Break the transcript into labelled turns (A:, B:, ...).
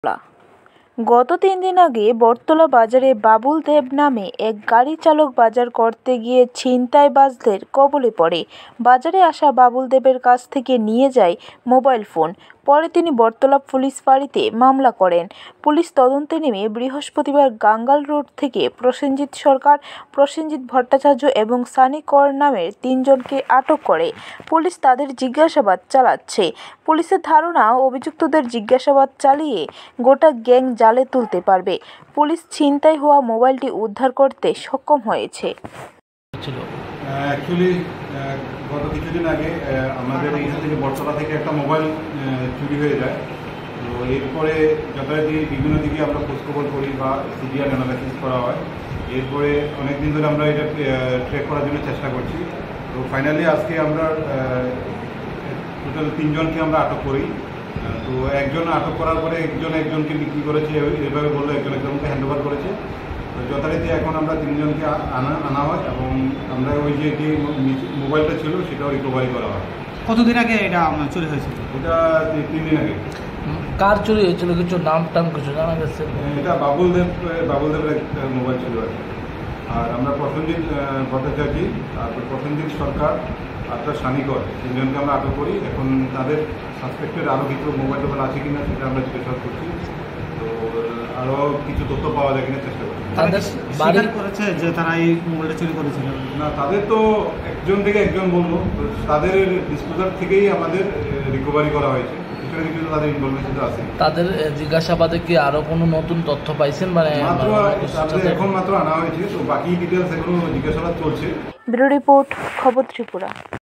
A: গত 3 দিন আগে বটতলা বাজারে বাবুল দেব নামে এক গাড়ি চালক বাজার করতে গিয়ে ছিনতাইবাজদের কবলে পড়ে। বাজারে আসা বাবুল দেবের কাছ থেকে নিয়ে যায় মোবাইল ফোন। পরে তিনি বটতলা পুলিশ ফাঁড়িতে মামলা করেন। পুলিশ তদন্তে নেমে বৃহস্পতিবার গাঙ্গাল রোড থেকে প্রসেনজিৎ সরকার, প্রসেনজিৎ ভট্টাচার্য এবং সানি কর নামের 3 জনকে আটক করে। পুলিশ তাদের জিজ্ঞাসাবাদ চালাচ্ছে। পুলিশের ধারণা, অভিযুক্তদের জিজ্ঞাসাবাদ চালিয়ে গোটা গ্যাং জালে তুলতে পারবে। পুলিশ ছিনতাই হওয়া মোবাইলটি উদ্ধার করতে সক্ষম হয়েছে।
B: গত কিছুদিন আগে আমাদের এইখান থেকে বটতলা থেকে একটা মোবাইল চুরি হয়ে যায়। তো এরপরে যথারীতি বিভিন্ন দিকে আমরা খোঁজখবর করি বা সিরিয়াল অ্যানালাইসিস করা হয়। এরপরে অনেক দিন ধরে আমরা এটা ট্র্যাক করার জন্য চেষ্টা করছি। তো ফাইনালি আজকে আমরা টোটাল 3 জনকে আমরা আটক করি। তো একজন আটক করার পরে একজনকে বিক্রি করেছে, এভাবে বললো একজনকে হ্যান্ডওভার করেছে। তো যথারীতি এখন আমরা 3 জনকে আনা হয় এবং আমরা ওই যে মোবাইলটা ছিল সেটাও রিকভারি করা হয়।
C: কতদিন আগে এটা চুরি হয়েছিল?
B: এটা 3 দিন আগে।
D: কার চুরি হয়েছিল, কিছু নাম টাম কিছু জানা গেছে?
B: এটা বাবুল দেবের একটা মোবাইল ছিল আর কি। আর আমরা প্রসেনজিৎ ভট্টাচার্য, তারপর প্রসেনজিৎ সরকার, তারপর সানি কর, 3 জনকে আমরা আটক করি। এখন তাদের সাসপেক্টেড আরও কিছু মোবাইল টোবাইল আছে কিনা সেটা আমরা জিজ্ঞাসা করছি। তো আরও কিছু তথ্য পাওয়া যায় কিনা চেষ্টা করছি।
C: তাদের স্বীকার করেছে যে তারা এই মোবাইলটা চুরি করেছিল?
B: না, তাদের তো একজন থেকে একজন বলবো, তাদের ডিসপোজার থেকেই আমাদের রিকভারি করা হয়েছে। কিছু তাদের ইনফরমেশন আছে।
D: তাদের জিজ্ঞাসাবাদে কি আরো কোনো নতুন তথ্য পাইছেন?
B: এখন মাত্র আনা হয়েছে, তো বাকি ডিটেলস এখনো জিজ্ঞাসাবাদ চলছে।
A: ব্যুরো রিপোর্ট, খবর ত্রিপুরা।